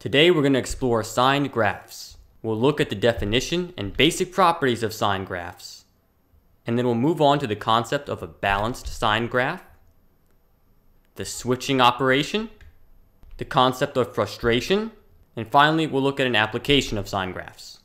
Today we're going to explore signed graphs. We'll look at the definition and basic properties of signed graphs, and then we'll move on to the concept of a balanced signed graph, the switching operation, the concept of frustration, and finally we'll look at an application of signed graphs.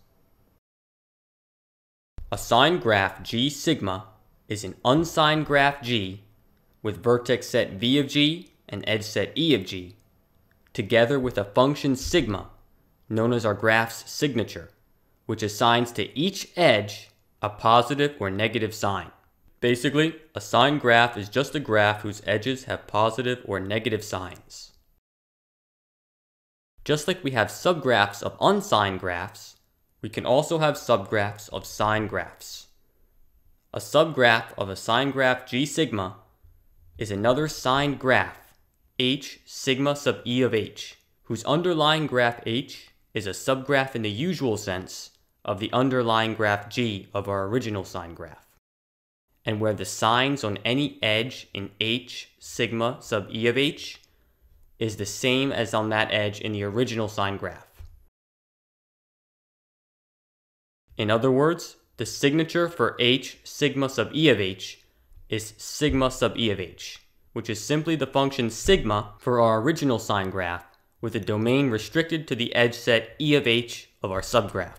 A signed graph G sigma is an unsigned graph G with vertex set V of G and edge set E of G, together with a function sigma, known as our graph's signature, which assigns to each edge a positive or negative sign. Basically, a signed graph is just a graph whose edges have positive or negative signs. Just like we have subgraphs of unsigned graphs, we can also have subgraphs of signed graphs. A subgraph of a signed graph G sigma is another signed graph H sigma sub E of H, whose underlying graph H is a subgraph in the usual sense of the underlying graph G of our original signed graph, and where the signs on any edge in H sigma sub E of H is the same as on that edge in the original signed graph. In other words, the signature for H sigma sub E of H is sigma sub E of H, which is simply the function sigma for our original signed graph with a domain restricted to the edge set E of H of our subgraph.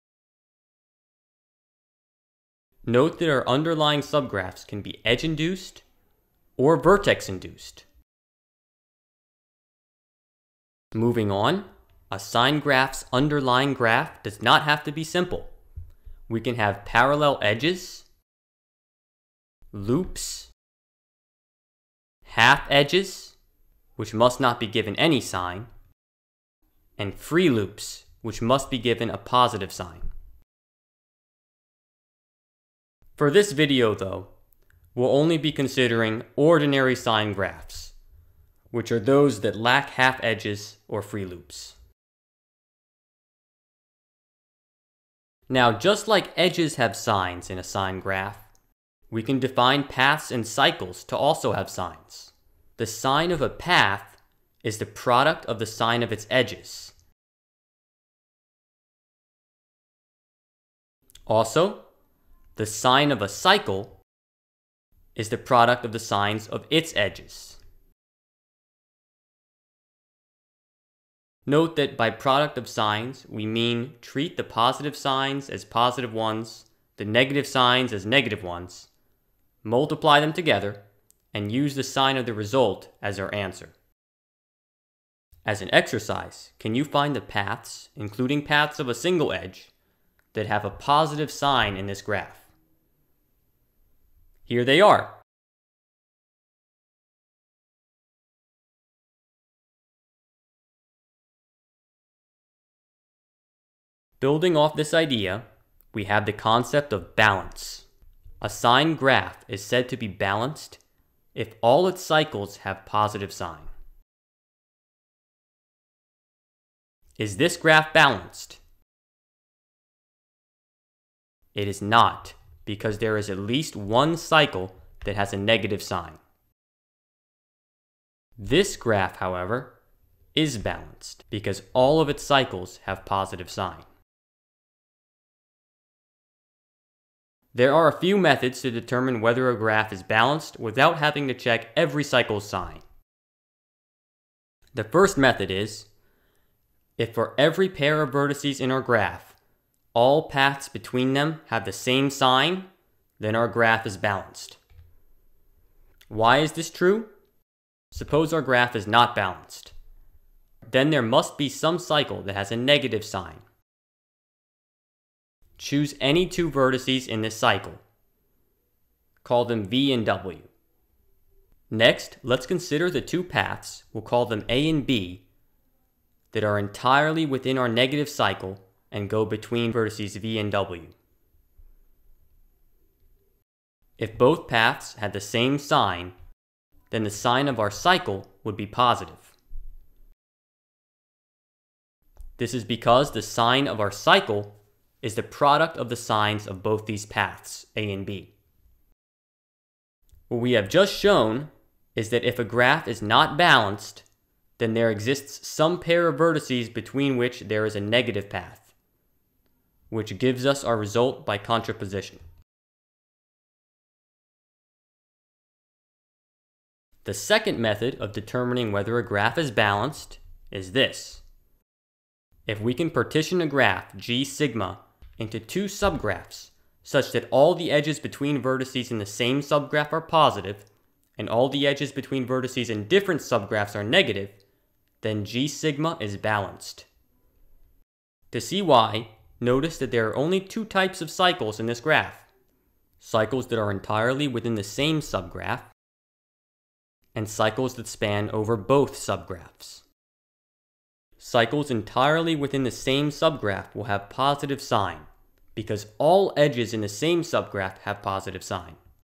Note that our underlying subgraphs can be edge-induced or vertex-induced. Moving on, a signed graph's underlying graph does not have to be simple. We can have parallel edges, loops, half edges, which must not be given any sign, and free loops, which must be given a positive sign. For this video though, we'll only be considering ordinary signed graphs, which are those that lack half edges or free loops. Now, just like edges have signs in a signed graph, we can define paths and cycles to also have signs. The sign of a path is the product of the sign of its edges. Also, the sign of a cycle is the product of the signs of its edges. Note that by product of signs, we mean treat the positive signs as positive ones, the negative signs as negative ones, multiply them together, and use the sign of the result as our answer. As an exercise, can you find the paths, including paths of a single edge, that have a positive sign in this graph? Here they are. Building off this idea, we have the concept of balance. A signed graph is said to be balanced if all its cycles have positive sign. Is this graph balanced? It is not, because there is at least one cycle that has a negative sign. This graph, however, is balanced because all of its cycles have positive sign. There are a few methods to determine whether a graph is balanced without having to check every cycle's sign. The first method is, if for every pair of vertices in our graph, all paths between them have the same sign, then our graph is balanced. Why is this true? Suppose our graph is not balanced. Then there must be some cycle that has a negative sign. Choose any two vertices in this cycle. Call them V and W. Next, let's consider the two paths, we'll call them A and B, that are entirely within our negative cycle and go between vertices V and W. If both paths had the same sign, then the sign of our cycle would be positive. This is because the sign of our cycle is the product of the signs of both these paths, A and B. What we have just shown is that if a graph is not balanced, then there exists some pair of vertices between which there is a negative path, which gives us our result by contraposition. The second method of determining whether a graph is balanced is this. If we can partition a graph G sigma into two subgraphs such that all the edges between vertices in the same subgraph are positive and all the edges between vertices in different subgraphs are negative, then G sigma is balanced. To see why, notice that there are only two types of cycles in this graph. Cycles that are entirely within the same subgraph, and cycles that span over both subgraphs. Cycles entirely within the same subgraph will have positive sign, because all edges in the same subgraph have positive sign.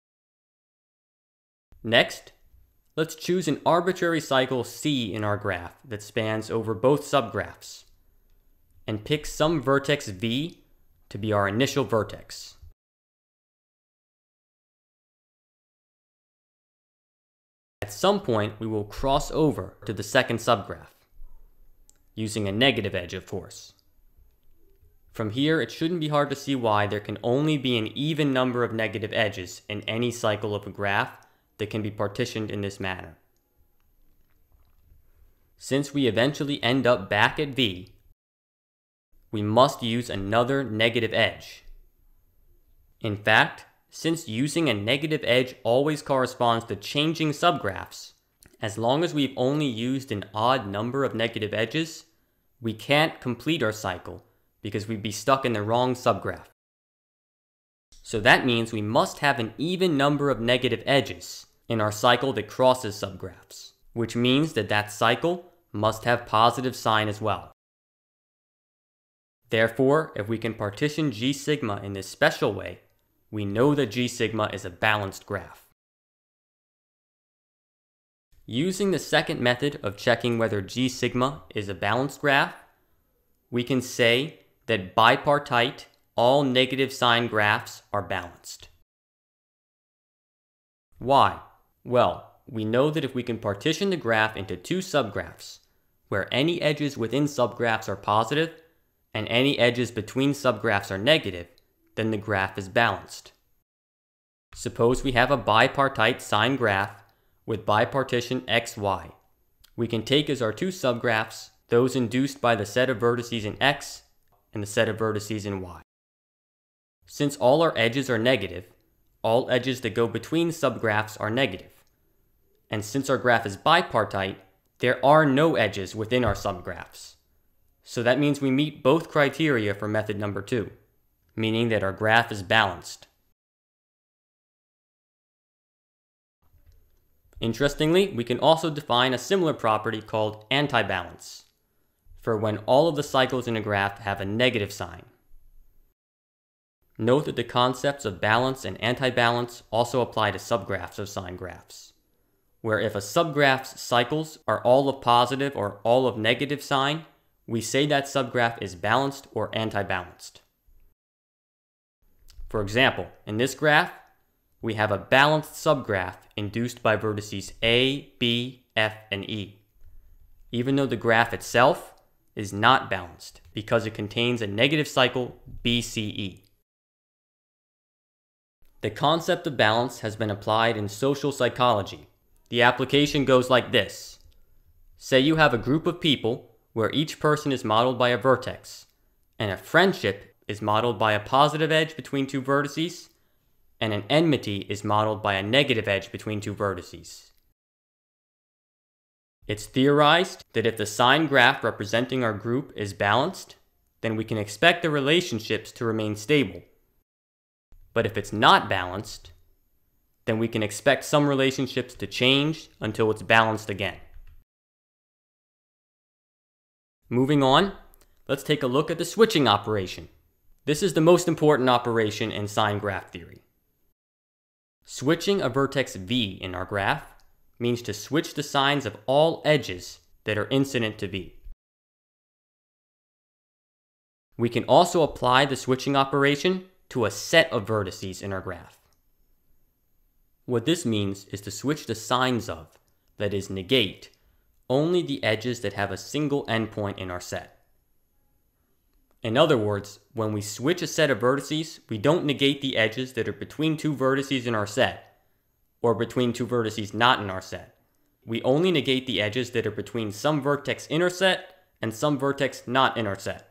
Next, let's choose an arbitrary cycle C in our graph that spans over both subgraphs, and pick some vertex V to be our initial vertex. At some point, we will cross over to the second subgraph, using a negative edge, of course. From here, it shouldn't be hard to see why there can only be an even number of negative edges in any cycle of a graph that can be partitioned in this manner. Since we eventually end up back at V, we must use another negative edge. In fact, since using a negative edge always corresponds to changing subgraphs, as long as we've only used an odd number of negative edges, we can't complete our cycle because we'd be stuck in the wrong subgraph. So that means we must have an even number of negative edges in our cycle that crosses subgraphs, which means that that cycle must have positive sign as well. Therefore, if we can partition G sigma in this special way, we know that G sigma is a balanced graph. Using the second method of checking whether G sigma is a balanced graph, we can say that bipartite, all negative sign graphs are balanced. Why? Well, we know that if we can partition the graph into two subgraphs, where any edges within subgraphs are positive and any edges between subgraphs are negative, then the graph is balanced. Suppose we have a bipartite sine graph with bipartition xy. We can take as our two subgraphs those induced by the set of vertices in x and the set of vertices in y. Since all our edges are negative, all edges that go between subgraphs are negative. And since our graph is bipartite, there are no edges within our subgraphs. So that means we meet both criteria for method number 2, meaning that our graph is balanced. Interestingly, we can also define a similar property called anti-balance, for when all of the cycles in a graph have a negative sign. Note that the concepts of balance and anti-balance also apply to subgraphs of sine graphs, where if a subgraph's cycles are all of positive or all of negative sign, we say that subgraph is balanced or anti-balanced. For example, in this graph, we have a balanced subgraph induced by vertices A, B, F, and E, even though the graph itself is not balanced because it contains a negative cycle BCE. The concept of balance has been applied in social psychology. The application goes like this. Say you have a group of people where each person is modeled by a vertex, and a friendship is modeled by a positive edge between two vertices, and an enmity is modeled by a negative edge between two vertices. It's theorized that if the sine graph representing our group is balanced, then we can expect the relationships to remain stable. But if it's not balanced, then we can expect some relationships to change until it's balanced again. Moving on, let's take a look at the switching operation. This is the most important operation in sine graph theory. Switching a vertex V in our graph means to switch the signs of all edges that are incident to V. We can also apply the switching operation to a set of vertices in our graph. What this means is to switch the signs of, that is negate, only the edges that have a single endpoint in our set. In other words, when we switch a set of vertices, we don't negate the edges that are between two vertices in our set, or between two vertices not in our set. We only negate the edges that are between some vertex in our set and some vertex not in our set.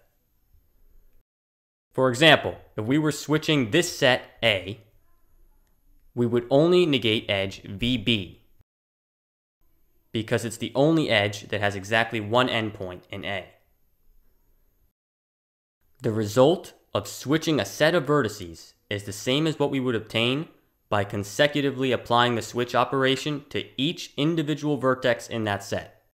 For example, if we were switching this set A, we would only negate edge VB, because it's the only edge that has exactly one endpoint in A. The result of switching a set of vertices is the same as what we would obtain by consecutively applying the switch operation to each individual vertex in that set.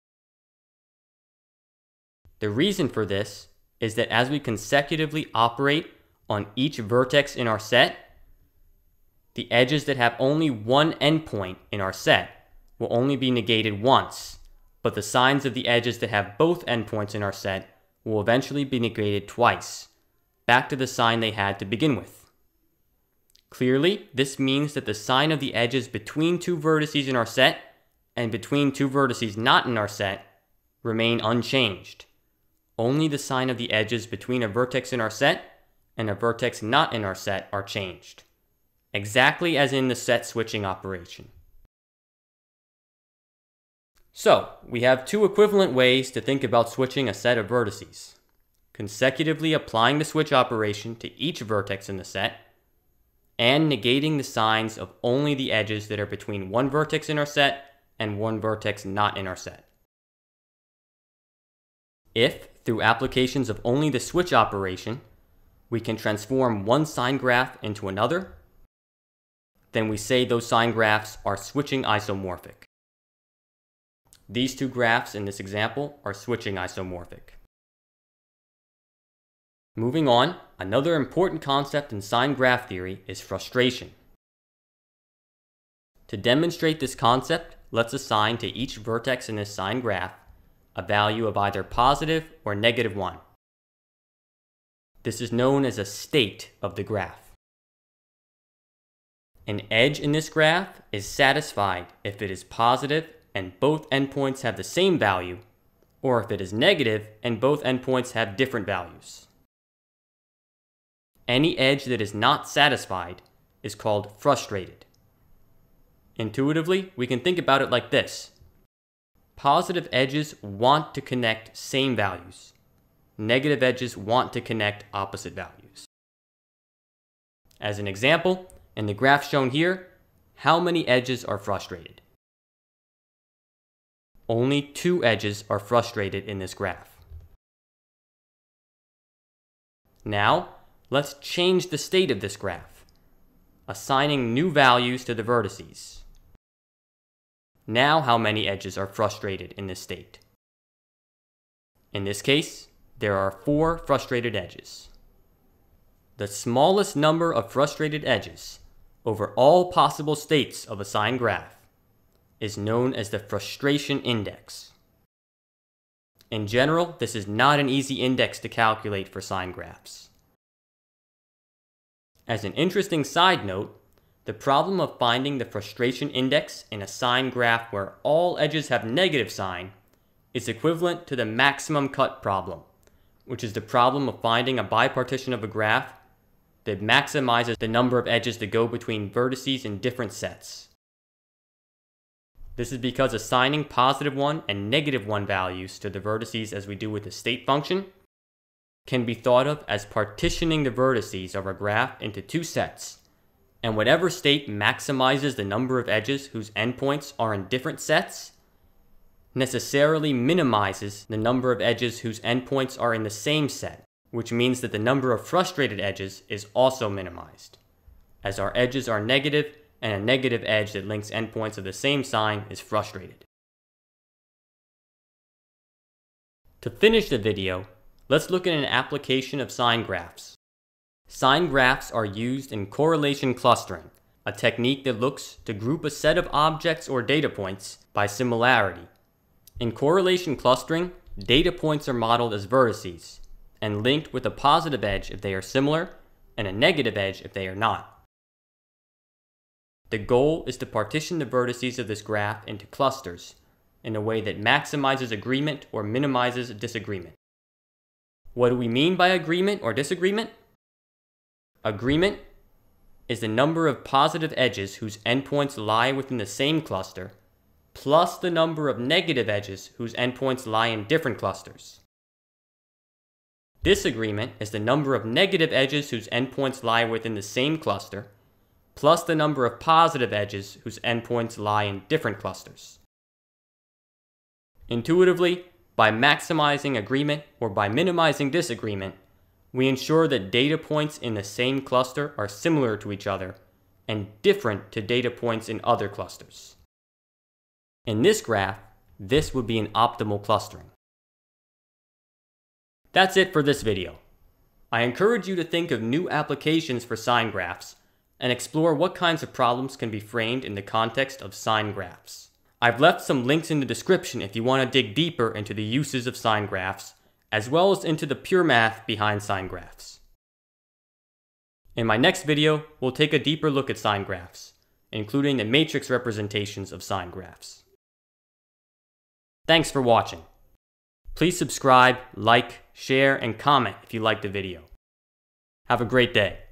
The reason for this is that as we consecutively operate on each vertex in our set, the edges that have only one endpoint in our set will only be negated once, but the signs of the edges that have both endpoints in our set will eventually be negated twice, back to the sign they had to begin with. Clearly, this means that the sign of the edges between two vertices in our set and between two vertices not in our set remain unchanged. Only the sign of the edges between a vertex in our set and a vertex not in our set are changed, exactly as in the set switching operation. So, we have two equivalent ways to think about switching a set of vertices: consecutively applying the switch operation to each vertex in the set, and negating the signs of only the edges that are between one vertex in our set and one vertex not in our set. If, through applications of only the switch operation, we can transform one sine graph into another, then we say those sine graphs are switching isomorphic. These two graphs in this example are switching isomorphic. Moving on, another important concept in sine graph theory is frustration. To demonstrate this concept, let's assign to each vertex in this sine graph a value of either positive or negative 1. This is known as a state of the graph. An edge in this graph is satisfied if it is positive and both endpoints have the same value, or if it is negative and both endpoints have different values. Any edge that is not satisfied is called frustrated. Intuitively, we can think about it like this. Positive edges want to connect same values. Negative edges want to connect opposite values. As an example, in the graph shown here, how many edges are frustrated? Only 2 edges are frustrated in this graph. Now, let's change the state of this graph, assigning new values to the vertices. Now how many edges are frustrated in this state? In this case, there are 4 frustrated edges. The smallest number of frustrated edges over all possible states of a sine graph is known as the frustration index. In general, this is not an easy index to calculate for sine graphs. As an interesting side note, the problem of finding the frustration index in a sine graph where all edges have negative sign is equivalent to the maximum cut problem, which is the problem of finding a bipartition of a graph that maximizes the number of edges that go between vertices in different sets. This is because assigning positive 1 and negative 1 values to the vertices as we do with the state function can be thought of as partitioning the vertices of our graph into 2 sets, and whatever state maximizes the number of edges whose endpoints are in different sets necessarily minimizes the number of edges whose endpoints are in the same set, which means that the number of frustrated edges is also minimized, as our edges are negative and a negative edge that links endpoints of the same sign is frustrated. To finish the video, let's look at an application of sine graphs. Sine graphs are used in correlation clustering, a technique that looks to group a set of objects or data points by similarity. In correlation clustering, data points are modeled as vertices, and linked with a positive edge if they are similar, and a negative edge if they are not. The goal is to partition the vertices of this graph into clusters in a way that maximizes agreement or minimizes disagreement. What do we mean by agreement or disagreement? Agreement is the number of positive edges whose endpoints lie within the same cluster, plus the number of negative edges whose endpoints lie in different clusters. Disagreement is the number of negative edges whose endpoints lie within the same cluster, plus the number of positive edges whose endpoints lie in different clusters. Intuitively, by maximizing agreement or by minimizing disagreement, we ensure that data points in the same cluster are similar to each other and different to data points in other clusters. In this graph, this would be an optimal clustering. That's it for this video. I encourage you to think of new applications for sine graphs and explore what kinds of problems can be framed in the context of sine graphs. I've left some links in the description if you want to dig deeper into the uses of sine graphs, as well as into the pure math behind sine graphs. In my next video, we'll take a deeper look at sine graphs, including the matrix representations of sine graphs. Thanks for watching. Please subscribe, like, share, and comment if you liked the video. Have a great day.